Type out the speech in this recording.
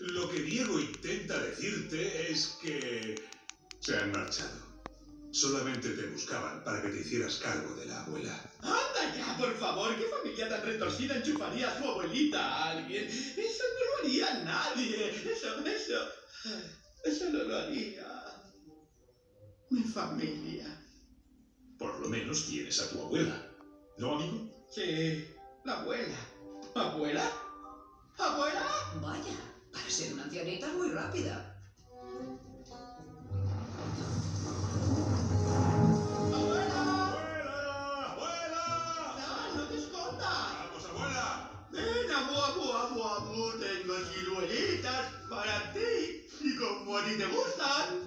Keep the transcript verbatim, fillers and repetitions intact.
Lo que Diego intenta decirte es que se han marchado. Solamente te buscaban para que te hicieras cargo de la abuela. ¡Anda ya, por favor! ¿Qué familia tan retorcida enchufaría a su abuelita a alguien? Eso no lo haría nadie. Eso, eso... Eso no lo haría mi familia. Por lo menos tienes a tu abuela, ¿no, amigo? Sí, la abuela. ¿Abuela? ¿Abuela? Vaya, para ser una ancianita es muy rápida. Abu, abu, abu, tengo siluetas para ti. Y como a ti te gustan.